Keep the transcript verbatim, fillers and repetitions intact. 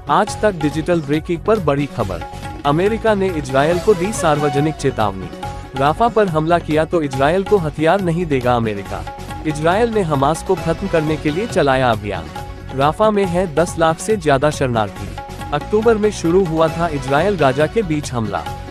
आज तक digital breaking पर बड़ी खबर। अमेरिका ने इजरायल को दी सार्वजनिक चेतावनी। राफा पर हमला किया तो इजरायल को हथियार नहीं देगा अमेरिका। इजरायल ने हमास को खत्म करने के लिए चलाया अभियान। राफा में है दस लाख से ज्यादा शरणार्थी। अक्टूबर में शुरू हुआ था इजरायल गाजा के बीच हमला।